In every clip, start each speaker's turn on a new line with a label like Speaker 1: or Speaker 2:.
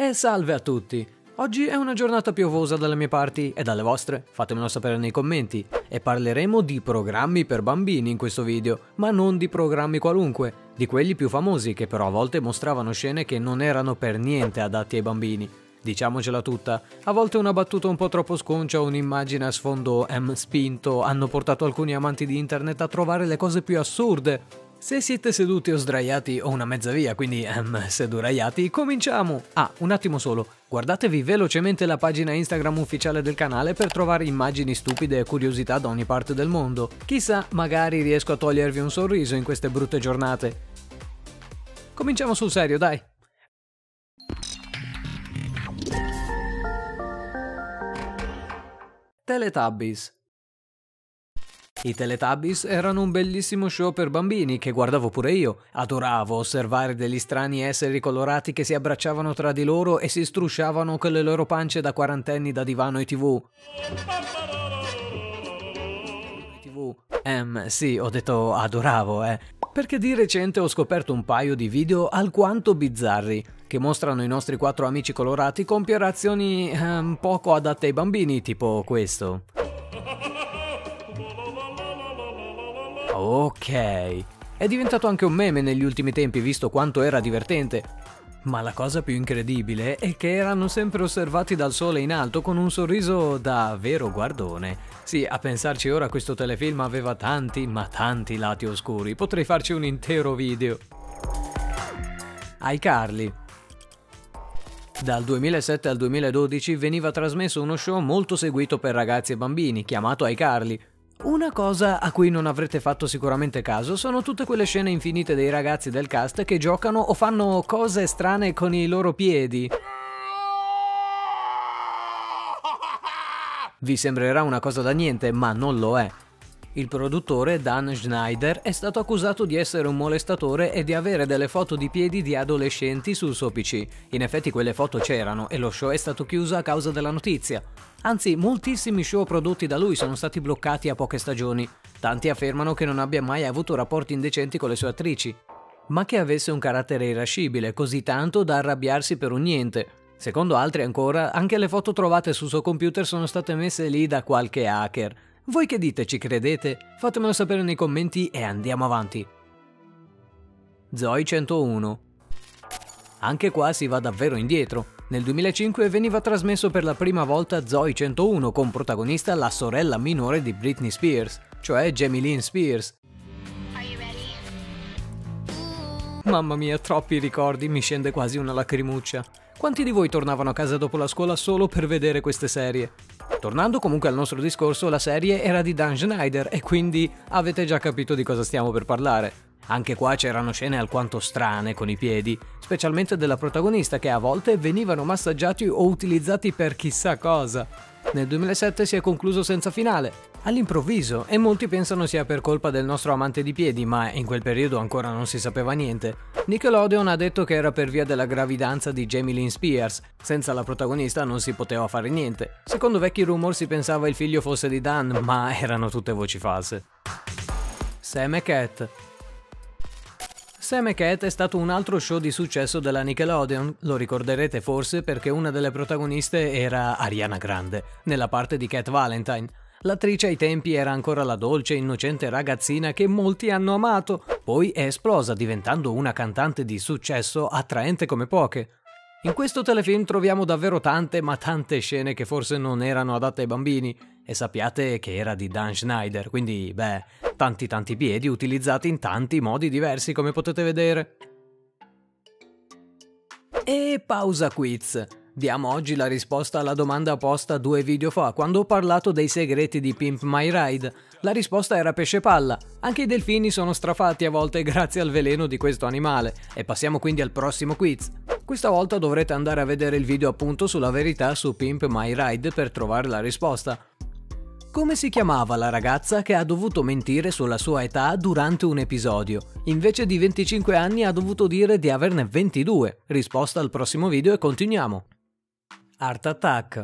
Speaker 1: E salve a tutti! Oggi è una giornata piovosa dalle mie parti e dalle vostre, fatemelo sapere nei commenti. E parleremo di programmi per bambini in questo video, ma non di programmi qualunque, di quelli più famosi che però a volte mostravano scene che non erano per niente adatti ai bambini. Diciamocela tutta, a volte una battuta un po' troppo sconcia o un'immagine a sfondo spinto hanno portato alcuni amanti di internet a trovare le cose più assurde. Se siete seduti o sdraiati o una mezza via, quindi seduraiati, cominciamo! Ah, un attimo solo, guardatevi velocemente la pagina Instagram ufficiale del canale per trovare immagini stupide e curiosità da ogni parte del mondo. Chissà, magari riesco a togliervi un sorriso in queste brutte giornate. Cominciamo sul serio, dai! Teletubbies. I Teletubbies erano un bellissimo show per bambini che guardavo pure io. Adoravo osservare degli strani esseri colorati che si abbracciavano tra di loro e si strusciavano con le loro pance da quarantenni da divano e TV. Sì, ho detto adoravo, perché di recente ho scoperto un paio di video alquanto bizzarri che mostrano i nostri 4 amici colorati compiere azioni poco adatte ai bambini, tipo questo. Ok, è diventato anche un meme negli ultimi tempi visto quanto era divertente. Ma la cosa più incredibile è che erano sempre osservati dal sole in alto con un sorriso da vero guardone. Sì, a pensarci ora questo telefilm aveva tanti, ma tanti lati oscuri, potrei farci un intero video. iCarly. Dal 2007 al 2012 veniva trasmesso uno show molto seguito per ragazzi e bambini, chiamato iCarly. Una cosa a cui non avrete fatto sicuramente caso sono tutte quelle scene infinite dei ragazzi del cast che giocano o fanno cose strane con i loro piedi. Vi sembrerà una cosa da niente, ma non lo è. Il produttore Dan Schneider è stato accusato di essere un molestatore e di avere delle foto di piedi di adolescenti sul suo PC. In effetti quelle foto c'erano e lo show è stato chiuso a causa della notizia. Anzi, moltissimi show prodotti da lui sono stati bloccati a poche stagioni. Tanti affermano che non abbia mai avuto rapporti indecenti con le sue attrici, ma che avesse un carattere irascibile, così tanto da arrabbiarsi per un niente. Secondo altri ancora, anche le foto trovate sul suo computer sono state messe lì da qualche hacker. Voi che dite, ci credete? Fatemelo sapere nei commenti e andiamo avanti. Zoey 101. Anche qua si va davvero indietro. Nel 2005 veniva trasmesso per la prima volta Zoey 101 con protagonista la sorella minore di Britney Spears, cioè Jamie Lynn Spears. Mamma mia, troppi ricordi, mi scende quasi una lacrimuccia. Quanti di voi tornavano a casa dopo la scuola solo per vedere queste serie? Tornando comunque al nostro discorso, la serie era di Dan Schneider e quindi avete già capito di cosa stiamo per parlare. Anche qua c'erano scene alquanto strane con i piedi, specialmente della protagonista che a volte venivano massaggiati o utilizzati per chissà cosa. Nel 2007 si è concluso senza finale, all'improvviso, e molti pensano sia per colpa del nostro amante di piedi, ma in quel periodo ancora non si sapeva niente. Nickelodeon ha detto che era per via della gravidanza di Jamie Lynn Spears, senza la protagonista non si poteva fare niente. Secondo vecchi rumor si pensava il figlio fosse di Dan, ma erano tutte voci false. Sam e Cat. Sam e Cat è stato un altro show di successo della Nickelodeon, lo ricorderete forse perché una delle protagoniste era Ariana Grande, nella parte di Cat Valentine. L'attrice ai tempi era ancora la dolce e innocente ragazzina che molti hanno amato, poi è esplosa diventando una cantante di successo attraente come poche. In questo telefilm troviamo davvero tante ma tante scene che forse non erano adatte ai bambini, e sappiate che era di Dan Schneider, quindi tanti piedi utilizzati in tanti modi diversi come potete vedere. E pausa quiz. Diamo oggi la risposta alla domanda posta 2 video fa quando ho parlato dei segreti di Pimp My Ride. La risposta era pesce palla. Anche i delfini sono strafatti a volte grazie al veleno di questo animale. E passiamo quindi al prossimo quiz. Questa volta dovrete andare a vedere il video appunto sulla verità su Pimp My Ride per trovare la risposta. Come si chiamava la ragazza che ha dovuto mentire sulla sua età durante un episodio? Invece di 25 anni ha dovuto dire di averne 22. Risposta al prossimo video e continuiamo. Art Attack.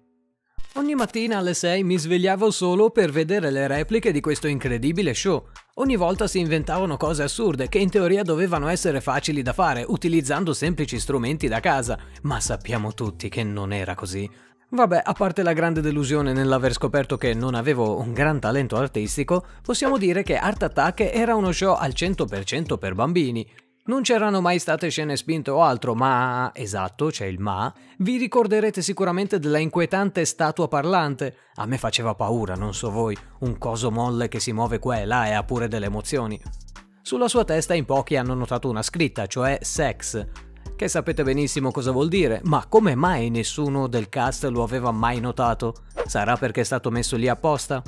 Speaker 1: Ogni mattina alle 6 mi svegliavo solo per vedere le repliche di questo incredibile show. Ogni volta si inventavano cose assurde che in teoria dovevano essere facili da fare utilizzando semplici strumenti da casa, ma sappiamo tutti che non era così. Vabbè, a parte la grande delusione nell'aver scoperto che non avevo un gran talento artistico, possiamo dire che Art Attack era uno show al 100% per bambini. Non c'erano mai state scene spinte o altro, ma... esatto, c'è il ma... vi ricorderete sicuramente della inquietante statua parlante. A me faceva paura, non so voi, un coso molle che si muove qua e là e ha pure delle emozioni. Sulla sua testa in pochi hanno notato una scritta, cioè sex, che sapete benissimo cosa vuol dire, ma come mai nessuno del cast lo aveva mai notato? Sarà perché è stato messo lì apposta?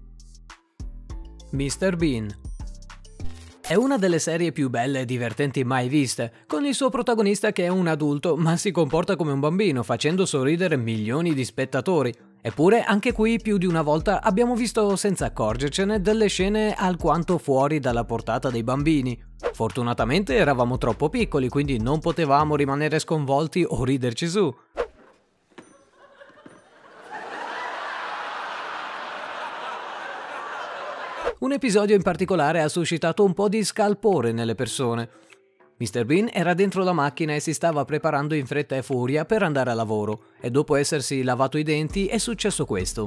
Speaker 1: Mr. Bean. È una delle serie più belle e divertenti mai viste, con il suo protagonista che è un adulto ma si comporta come un bambino, facendo sorridere milioni di spettatori. Eppure anche qui più di una volta abbiamo visto senza accorgercene delle scene alquanto fuori dalla portata dei bambini. Fortunatamente eravamo troppo piccoli, quindi non potevamo rimanere sconvolti o riderci su. Un episodio in particolare ha suscitato un po' di scalpore nelle persone. Mr. Bean era dentro la macchina e si stava preparando in fretta e furia per andare a lavoro, e dopo essersi lavato i denti è successo questo.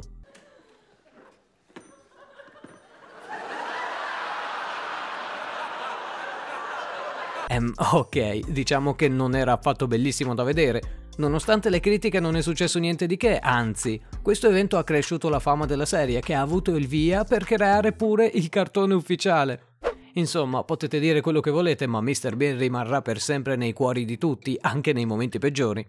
Speaker 1: Ok, diciamo che non era affatto bellissimo da vedere. Nonostante le critiche non è successo niente di che, anzi, questo evento ha cresciuto la fama della serie, che ha avuto il via per creare pure il cartone ufficiale. Insomma, potete dire quello che volete, ma Mr. Bean rimarrà per sempre nei cuori di tutti, anche nei momenti peggiori.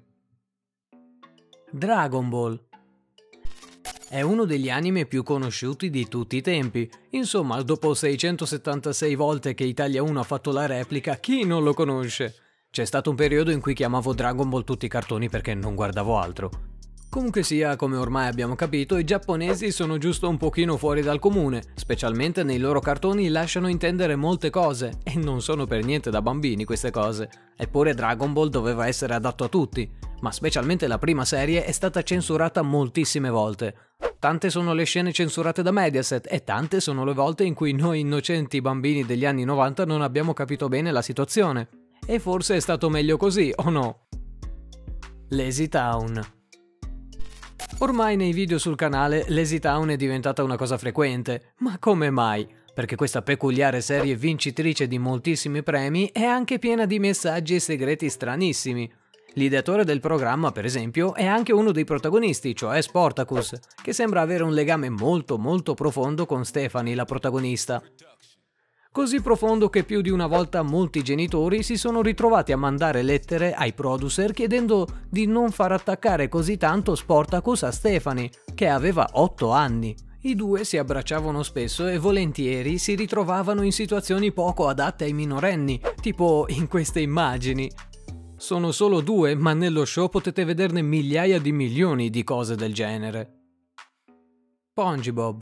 Speaker 1: Dragon Ball. È uno degli anime più conosciuti di tutti i tempi. Insomma, dopo 676 volte che Italia 1 ha fatto la replica, chi non lo conosce? C'è stato un periodo in cui chiamavo Dragon Ball tutti i cartoni perché non guardavo altro. Comunque sia, come ormai abbiamo capito, i giapponesi sono giusto un pochino fuori dal comune, specialmente nei loro cartoni lasciano intendere molte cose, e non sono per niente da bambini queste cose. Eppure Dragon Ball doveva essere adatto a tutti, ma specialmente la prima serie è stata censurata moltissime volte. Tante sono le scene censurate da Mediaset e tante sono le volte in cui noi innocenti bambini degli anni 90 non abbiamo capito bene la situazione. E forse è stato meglio così, o no? Lazy Town. Ormai nei video sul canale Lazy Town è diventata una cosa frequente, ma come mai? Perché questa peculiare serie vincitrice di moltissimi premi è anche piena di messaggi e segreti stranissimi. L'ideatore del programma, per esempio, è anche uno dei protagonisti, cioè Sportacus, che sembra avere un legame molto profondo con Stephanie, la protagonista. Così profondo che più di una volta molti genitori si sono ritrovati a mandare lettere ai producer chiedendo di non far attaccare così tanto Sportacus a Stephanie, che aveva 8 anni. I due si abbracciavano spesso e volentieri si ritrovavano in situazioni poco adatte ai minorenni, tipo in queste immagini. Sono solo 2, ma nello show potete vederne migliaia di milioni di cose del genere. SpongeBob.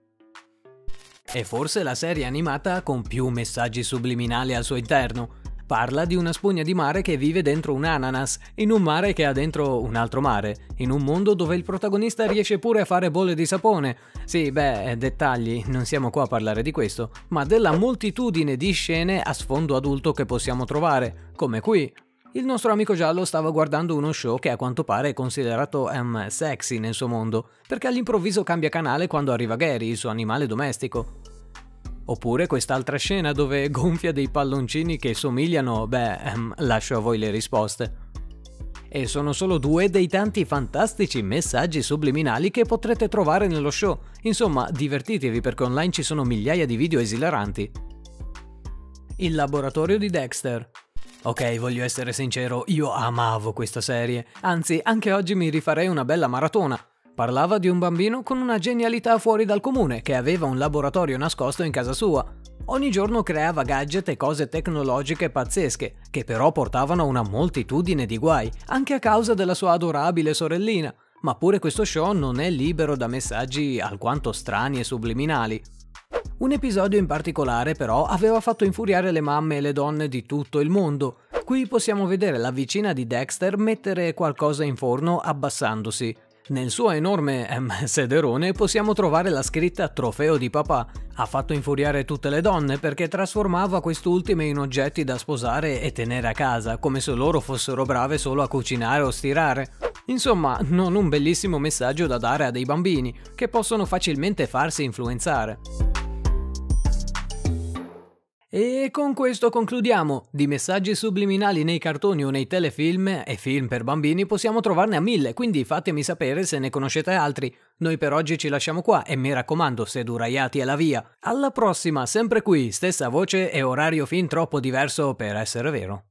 Speaker 1: È forse la serie animata con più messaggi subliminali al suo interno. Parla di una spugna di mare che vive dentro un ananas, in un mare che ha dentro un altro mare, in un mondo dove il protagonista riesce pure a fare bolle di sapone. Sì, dettagli, non siamo qua a parlare di questo, ma della moltitudine di scene a sfondo adulto che possiamo trovare, come qui. Il nostro amico giallo stava guardando uno show che a quanto pare è considerato sexy nel suo mondo, perché all'improvviso cambia canale quando arriva Gary, il suo animale domestico. Oppure quest'altra scena dove gonfia dei palloncini che somigliano, lascio a voi le risposte. E sono solo 2 dei tanti fantastici messaggi subliminali che potrete trovare nello show. Insomma, divertitevi perché online ci sono migliaia di video esilaranti. Il laboratorio di Dexter. Ok, voglio essere sincero, io amavo questa serie, anzi anche oggi mi rifarei una bella maratona. Parlava di un bambino con una genialità fuori dal comune che aveva un laboratorio nascosto in casa sua. Ogni giorno creava gadget e cose tecnologiche pazzesche, che però portavano a una moltitudine di guai, anche a causa della sua adorabile sorellina. Ma pure questo show non è libero da messaggi alquanto strani e subliminali. Un episodio in particolare però aveva fatto infuriare le mamme e le donne di tutto il mondo. Qui possiamo vedere la vicina di Dexter mettere qualcosa in forno abbassandosi. Nel suo enorme sederone possiamo trovare la scritta "Trofeo di papà". Ha fatto infuriare tutte le donne perché trasformava quest'ultime in oggetti da sposare e tenere a casa, come se loro fossero brave solo a cucinare o stirare. Insomma, non un bellissimo messaggio da dare a dei bambini, che possono facilmente farsi influenzare. E con questo concludiamo. Di messaggi subliminali nei cartoni o nei telefilm e film per bambini possiamo trovarne a 1000, quindi fatemi sapere se ne conoscete altri. Noi per oggi ci lasciamo qua e mi raccomando, se Duraiati è la via. Alla prossima, sempre qui, stessa voce e orario fin troppo diverso per essere vero.